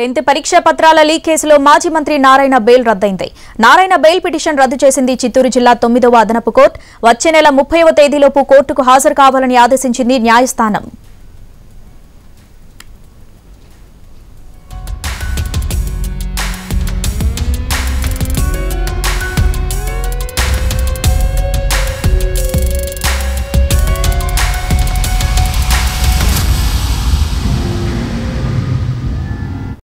10th పరీక్ష పత్రాల leak కేసులో మాజీ మంత్రి నారాయణ బెయిల్ రద్దయింది. నారాయణ బెయిల్ పిటిషన్ రద్దు చేసింది చిత్తూరు జిల్లా 9వ అదనపు కోర్టు. వచ్చే నెల 30వ తేదీలోపు కోర్టుకు హాజరు కావాలని ఆదేశించింది న్యాయస్థానం.